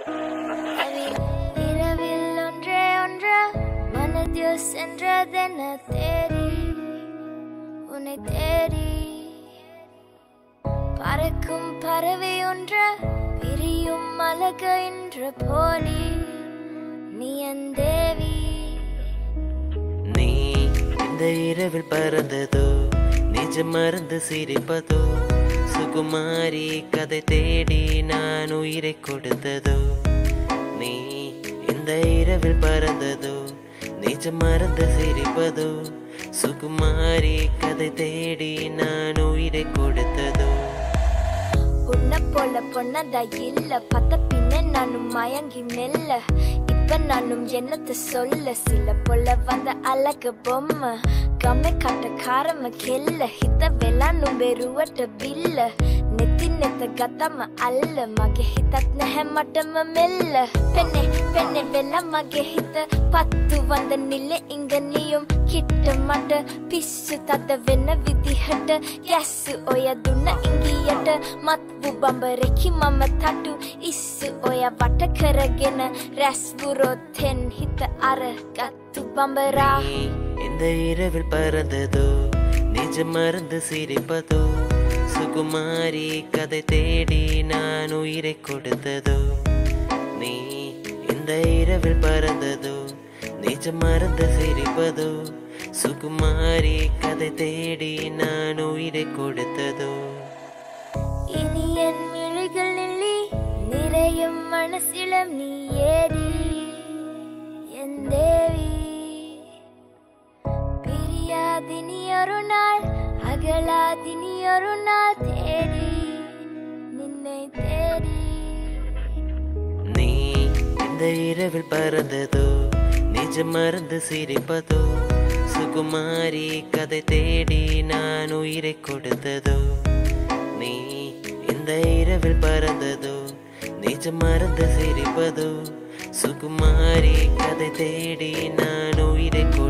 இரவில் ஒன்றே ஒன்று மனதில் சென்றதென தேடி உன்னை தேடி பறக்கும் பறவை ஒன்று பிரியும் அழகு என்று போலி நீ என் தேவி. நீ இந்த இரவில் பறந்ததோ நிஜம் மறந்து சிரிப்பதோ சுகுமாரி கதை தேடி நான் உயிரை கொடுத்ததோ. நீ இந்த இரவில் பறந்ததோ நிஜம் மறந்து சிரிப்பதோ சுகுமாரி கதை தேடி நான் உயிரை கொடுத்ததோ. உன்னை போல பொண்ணதா இல்ல பத்த பின்ன நானும் மயங்கி மெல்ல இப்ப நானும் என்னத்த சொல்ல சில போல வந்த அழகு பொம்மை கம்மை கட்ட காரம கெல்ல හිත වෙලා බෙරුවට බිල්ල නෙති නෙත ගතම අල්ල මගේ හිතත් නැහැ මටම මෙල්ල පෙන්නේ පෙන්නේ වෙලා මගේ හිත පත්තු වඳ නිල ඉංගනියුම් කිට්ට මට පිස්සු තද වෙන විදිහට ගැස්සු ඔය දුන්න ඉංගියට මත්පු බඹරෙකි මම තටු ඉස්සු ඔය වට කරගෙන රැස්වුරොත්ෙන් හිත අර ගත්තු බඹරා. இந்த இரவில் பறந்ததோ நிஜம் மறந்து சிரிப்பதோ சுகுமாரி கதை தேடி நான் உயிரை கொடுத்ததோ. நீ இந்த இரவில் பறந்ததோ நிஜம் மறந்து சிரிப்பதோ சுகுமாரி கதை தேடி நான் உயிரை கொடுத்ததோ. இனி என் விழிகளில் நிறையும் மனசிலம் நீ ஏடி என் தேவி. பிரியாதினி ஒரு நாள் அகலாதினி ஒரு நாள் தேடி நின்னை தேடி. நீ இந்த இரவில் பறந்ததோ நிஜம் மறந்து சிரிப்பதோ சுகுமாரி கதை தேடி நான் உயிரை கொடுத்ததோ. நீ இந்த இரவில் பறந்ததோ நிஜம் மறந்து சிரிப்பதோ சுகுமாரி கதை தேடி நான் உயிரை